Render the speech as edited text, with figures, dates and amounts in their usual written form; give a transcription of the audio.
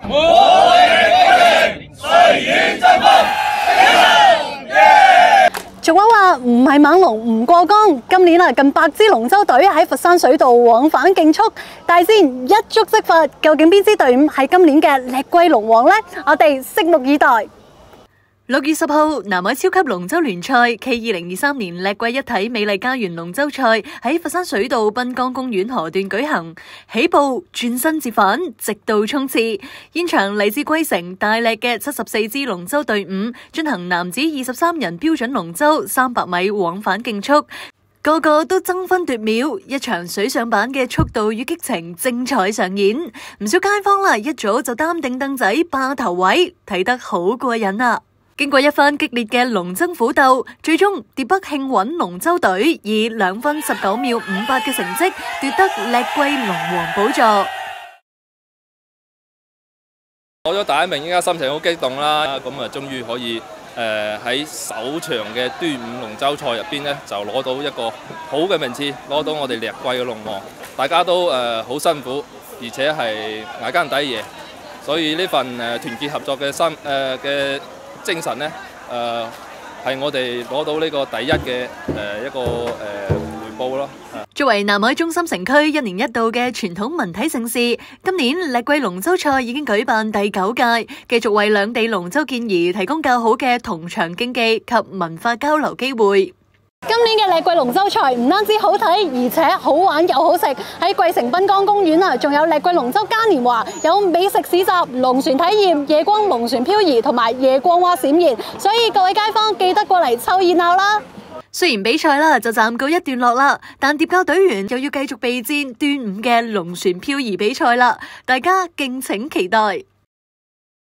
我哋歡迎歲月振奮， 俗話話唔係猛龍唔過江，今年近100支龍舟隊喺佛山水道往返競速，大戰一觸即發，究竟邊支隊伍係今年嘅叻貴龍王呢？我哋拭目以待。6月10號，南海超級龍舟聯賽暨2023年叻貴一體美麗家園龍舟賽喺佛山水道濱江公園河段舉行，起步轉身折返，直到衝刺。現場嚟自貴城、大叻嘅74支龍舟隊伍進行男子23人標準龍舟300米往返競速，個個都爭分奪秒，一場水上版嘅速度與激情精彩上演。唔少街坊一早就擔定凳仔霸頭位，睇得好過癮啊！經過一番激烈嘅龍爭虎鬥，最終蝶北慶穩龍舟隊以2分19秒58嘅成績奪得叻貴龍王寶座。 攞咗第一名，依家心情好激動啦！咁啊，終於可以喺首場嘅端午龍舟賽入邊呢，就攞到一個好嘅名次，攞到我哋叻貴嘅龍王。大家都好辛苦，而且係捱更抵夜，所以呢份團結合作嘅精神呢，係我哋攞到呢個第一嘅一個回報咯。 作為南海中心城區1年1度嘅傳統文體盛事，今年叻貴龍舟賽已經舉辦第9屆，繼續為兩地龍舟健兒提供較好嘅同場競技及文化交流機會。今年嘅叻貴龍舟賽唔單止好睇，而且好玩又好食。喺貴城濱江公園仲有叻貴龍舟嘉年華，有美食市集、龍船體驗、夜光龍船漂移同埋夜光蛙閃現，所以各位街坊記得過嚟湊熱鬧啦！雖然比賽就暫告一段落啦，但蝶教隊員又要繼續備戰端午嘅龍船漂移比賽啦，大家敬請期待。